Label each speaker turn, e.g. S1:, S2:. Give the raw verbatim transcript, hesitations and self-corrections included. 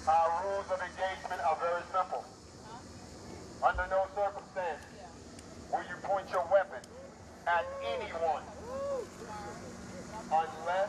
S1: Our rules of engagement are very simple. Under no circumstance will you point your weapon at anyone unless